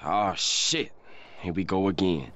Oh shit. Here we go again.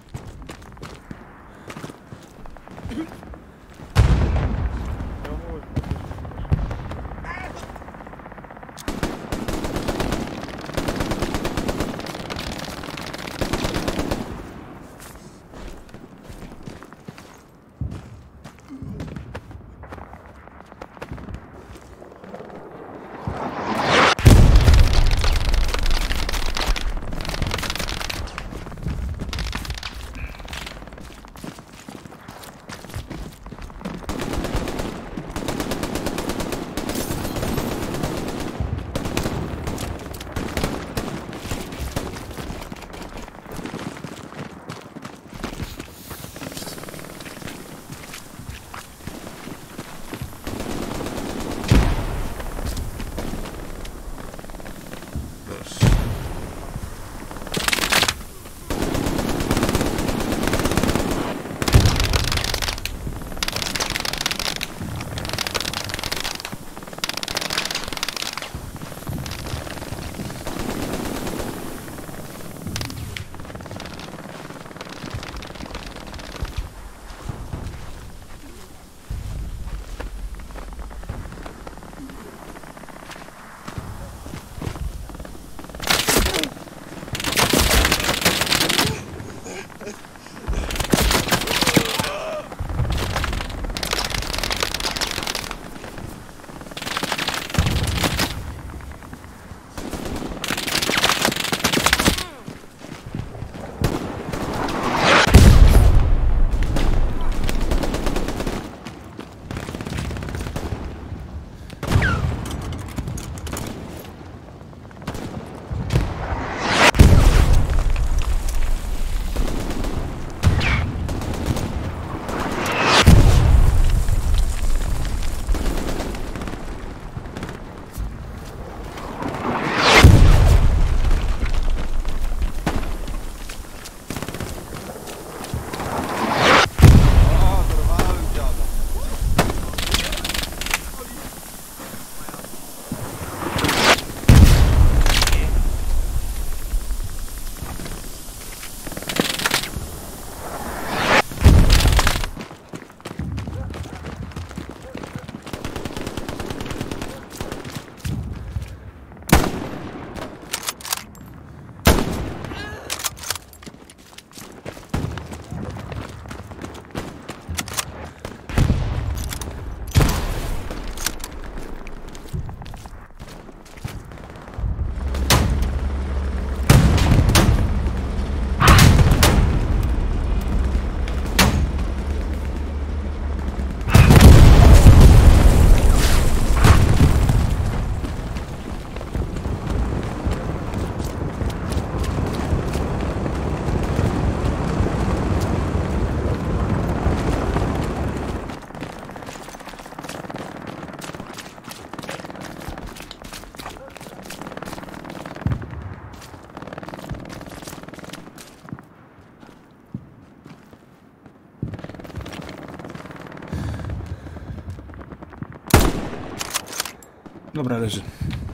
Dobra, leży.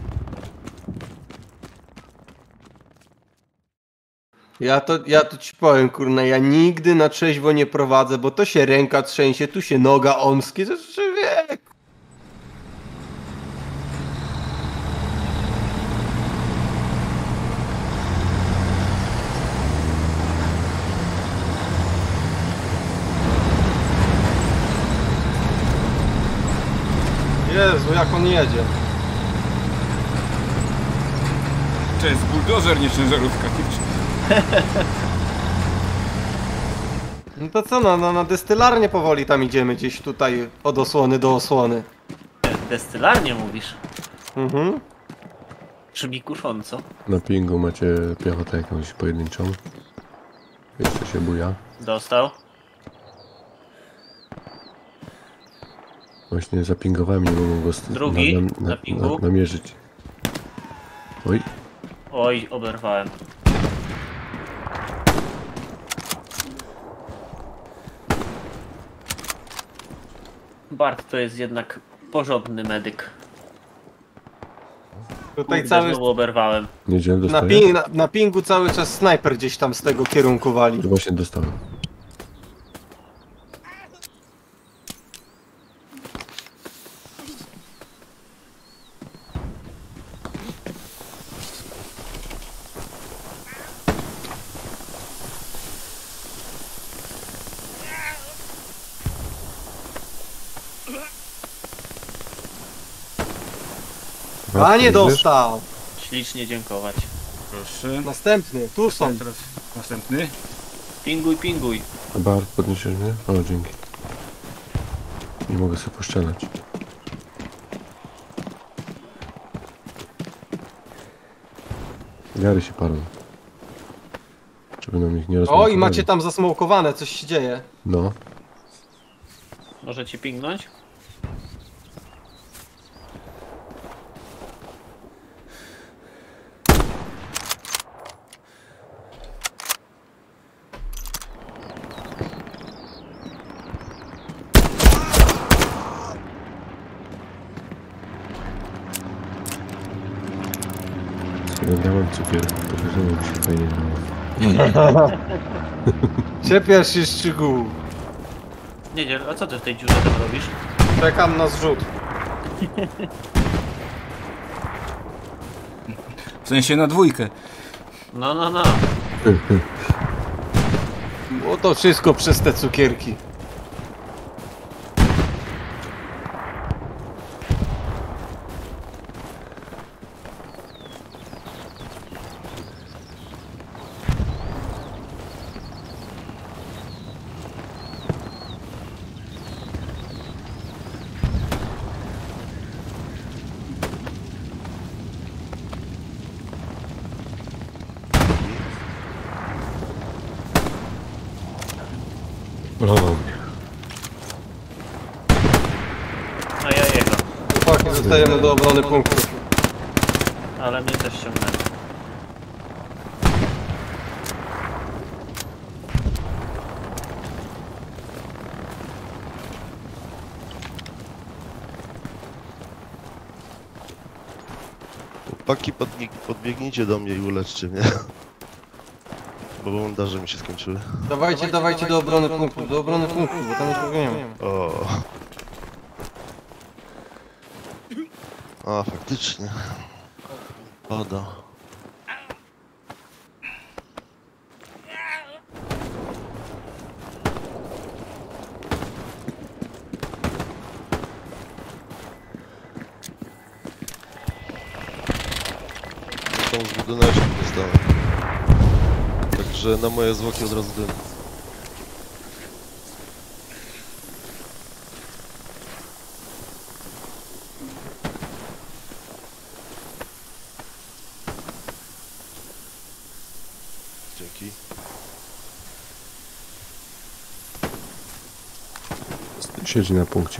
Ja to ci powiem, kurna, ja nigdy na trzeźwo nie prowadzę, bo to się ręka trzęsie, tu się noga omskie, to człowiek. Jezu, jak on jedzie. To jest buldożer, nie ciężarówka. No to co, no, na destylarnię powoli tam idziemy, gdzieś tutaj od osłony do osłony. Destylarnie mówisz? Mhm. Brzmi kusząco. Na pingu macie piechotę jakąś pojedynczą. Jeszcze się buja. Dostał. Właśnie zapingowałem, nie mogą go Drugi na pingu. namierzyć. Oj. Oj, oberwałem. Bart to jest jednak porządny medyk. Tutaj Kurde, cały... znowu oberwałem. Niedzielę Na, dostaję? na pingu cały czas snajper gdzieś tam z tego kierunku wali. Właśnie dostałem. A nie Widzisz? dostał! Ślicznie dziękować. Proszę. Następny, tu są. Teraz następny. Pinguj, pinguj. Bart, podniesiesz mnie? O, dzięki. Nie mogę sobie poszczelać. Gary się palą. Żeby nam ich nie O, rozmawiali. i macie tam zasmokowane, coś się dzieje. No. Może ci pingnąć? Dałem cukier. To mi się fajnie dało. Czepiasz się szczegółów. Nie, a co ty w tej dziurze tam robisz? Czekam na zrzut. W sensie na dwójkę. No, no, no. Bo to wszystko przez te cukierki. Uratował mnie. No ja jego. Chłopaki, zostajemy do obrony punktu. Ale mnie też ściągnęli. Chłopaki, podbiegnijcie do mnie i uleczcie mnie. Bo bandaże mi się skończyły. Dawajcie, dawajcie do obrony punktu, bo tam nikogo nie ma. O. A, faktycznie. Pada. Tą z budyneczki dostałem. Także na moje zwłoki od razu dym. Dzięki. Siedzi na punkcie.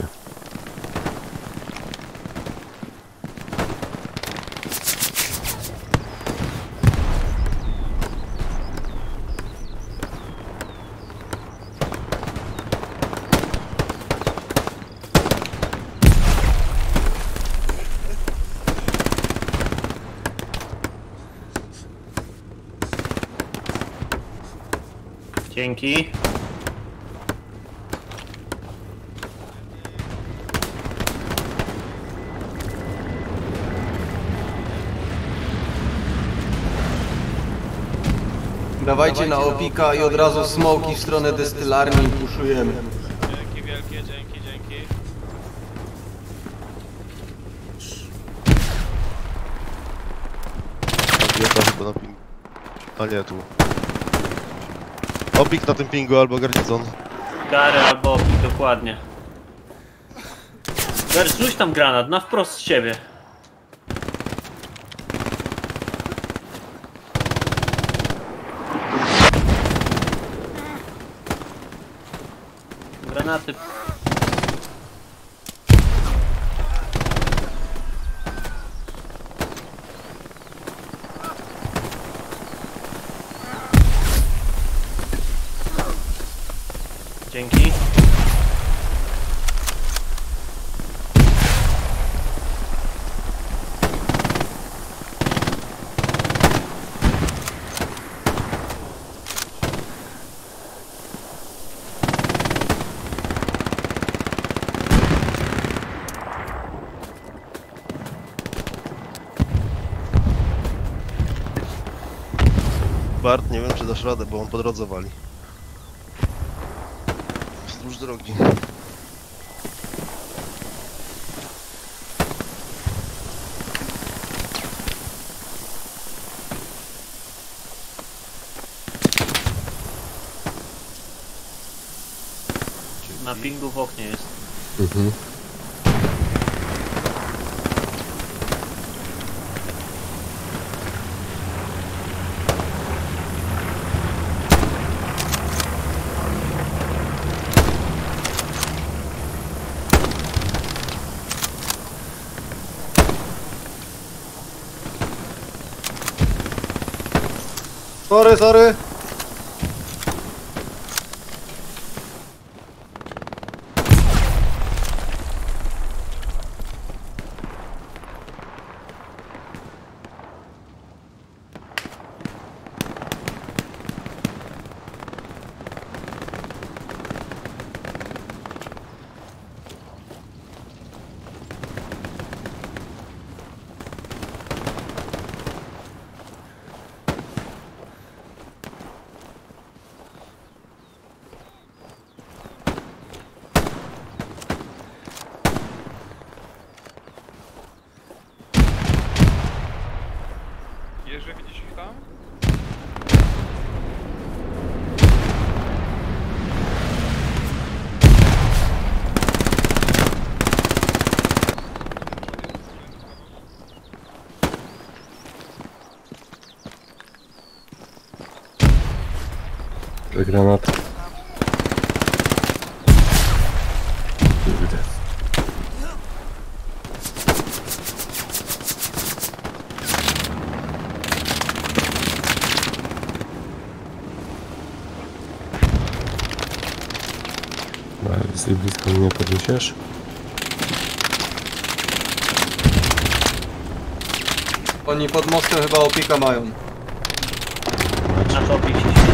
Dzięki. Dawajcie na opika i od razu smoki w stronę destylarni i puszujemy. Dzięki wielkie, dzięki, dzięki. Idiota chyba na pingu. A nie, tu. Opik na tym pingu albo garnizon. Gary albo opik, dokładnie. Gary, rzuć tam granat, na wprost z ciebie. Granaty. Dzięki. Bart, nie wiem czy dasz radę, bo on po drodze wali. Wzdłuż drogi. Na pingu w oknie jest. Mhm. Sorry, sorry. Jerzy, widzisz ich tam? Granat. Kurde. Jesteś blisko mnie, podniesiesz? Oni pod mostem chyba opika mają. Na topie się świeci.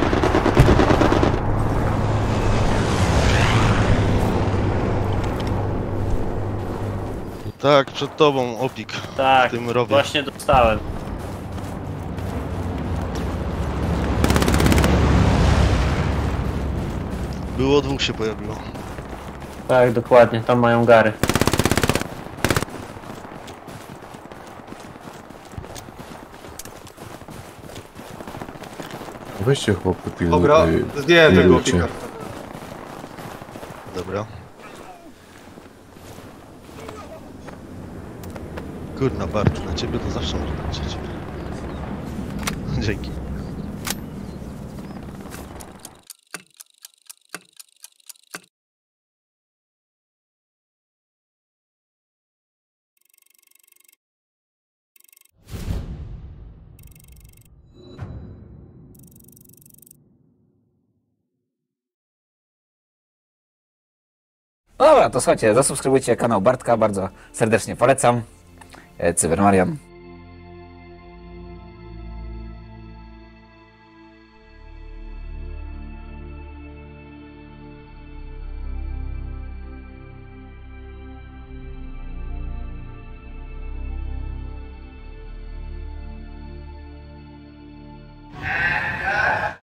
Tak, przed tobą opik. Tak, W tym rowie. właśnie dostałem. Było dwóch się pojawiło. Tak, dokładnie, tam mają gary. Weźcie chłopy Dobra, zdjąłem tego pilnujcie. opika. Dobra. Kurna Bart, na ciebie to zawsze można liczyć. Dzięki. No dobra, to słuchajcie, zasubskrybujcie kanał Bartka, bardzo serdecznie polecam. Cybermarian.